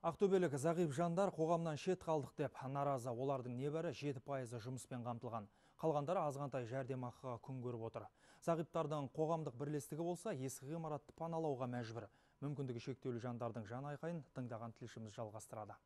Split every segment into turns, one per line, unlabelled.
Ақтөбелік зағип жандар қоғамнан шет қалдық деп наразы. Олардың небәрі 7% жұмыспен қамтылған. Қалғандары азғантай жәрдемақыға күн көріп отыр. Зағиптардың қоғамдық бірлестігі болса, ескі ғимаратты паналауға мәжбүр. Мүмкіндігі шектеулі жандардың жан айқайын тыңдаған тілшіміз жалғастырады.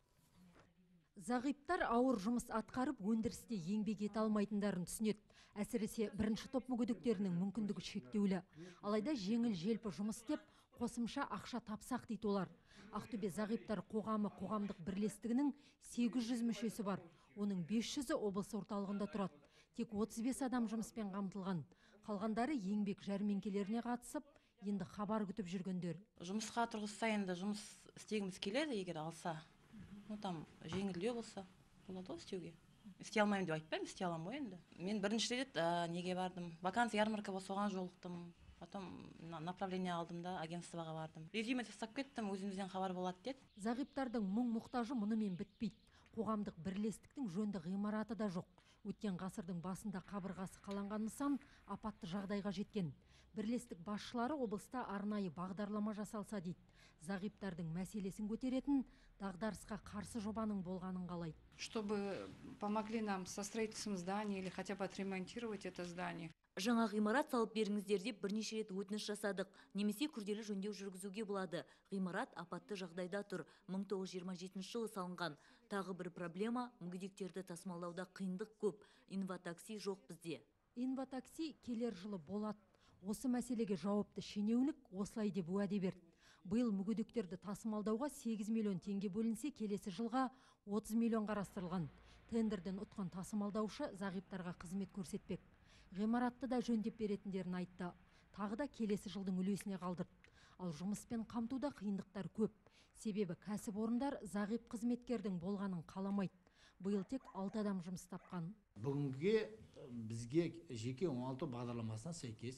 Зағиптар ауыр жұмыс атқарып, өндірісте еңбек ете алмайтындарын түсінеді. Әсіресе бірінші топ мүгедектерінің мүмкіндігі шектеулі. Алайда жеңіл желпі жұмыс деп қосымша ақша тапсақ дейді олар. Ақтөбе зағиптар қоғамы қоғамдық бірлестігінің 800 мүшесі бар. Оның 500-і облыс орталығында тұрады. Тек 35 адам жұмыспен қамтылған. Қалғандары еңбек жәрмеңкелеріне қатысып, енді хабар күтіп жүргендер.
Жұмысқа тұрғызса енді жұмыс істегіміз келеді, егер алса. Там жеңілдеу болса, болады ғой істеуге. Істей алмаймын деп айтпаймын, істей аламын ғой енді. Мен бірінші рет неге бардым? Вакансия ярмарка болса соған жолықтым. Потом направление алдым да агентствоға бардым. Резюме тастап кеттім, өзімізден хабар болады деді.
Зағиптардың мұң-мұқтажы мұнымен бітпейді. Қоғамдық бірлестіктің жөнді ғимараты да жоқ. Өткен ғасырдың басында қабырғасы қаланған нысан апатты жағдайға жеткен. Бірлестік басшылары облыста арнайы бағдарлама жасалса дейді. Зағиптардың мәселесін көтеретін дағдарысқа қарсы жобаның болғанын қалайды.
Чтобы помогли нам со строительством здания или хотя бы отремонтировать это здание.
Жаңа ғимарат салып беріңіздер деп бірнеше рет өтініш жасадық. Немесе күрделі жөндеу жүргізуге болады. Ғимарат апатты жағдайда тұр. 1927 жылы салынған. Тағы бір проблема – мүгедектерді тасымалдауда қиындық көп. Инватакси жоқ бізде.
Инватакси келер жылы болады. Осы мәселеге жауапты шенеунік осылай деп уәде берді. Биыл мүгедектерді тасымалдауға 8 миллион теңге бөлінсе, келесі жылға 30 миллион қарастырылған. Тендерден ұтқан тасымалдаушы зағиптарға қызмет көрсетпек. Ғимаратты да жөндеп беретіндерін айтты. Тағы да келесі жылдың үлесіне қалдырды. Ал жұмыспен қамтуда қиындықтар көп. Себебі кәсіпорындар зағип қызметкердің болғанын қаламайды. Биыл тек 6 адам жұмыс тапқан.
Бүгінге бізге жеке 16 бағдарламасына сәйкес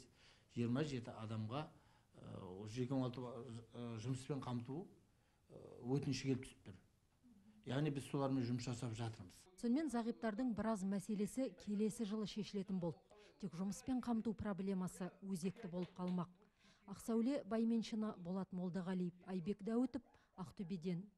27 адамға жеке 16 жұмыспен қамту өтініші келіп түсіп тұр. Яғни біз солармен жұмыс жасап жатырмыз.
Сонымен зағиптардың біраз мәселесі келесі жылы шешілетін болды. Тек жұмыспен қамту проблемасы өзекті болып қалмақ. Ақсәуле Байменшина, Болат Молдағалиев, Айбек Дәуітов, Ақтөбеден.